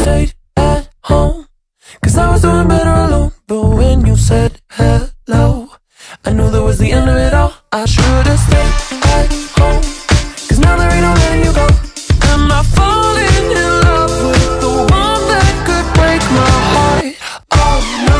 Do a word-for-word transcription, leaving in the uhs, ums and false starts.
stayed at home, 'cause I was doing better alone. But when you said hello, I knew that was the end of it all. I should've stayed at home, 'cause now there ain't no letting you go. Am I falling in love with the one that could break my heart? Oh no.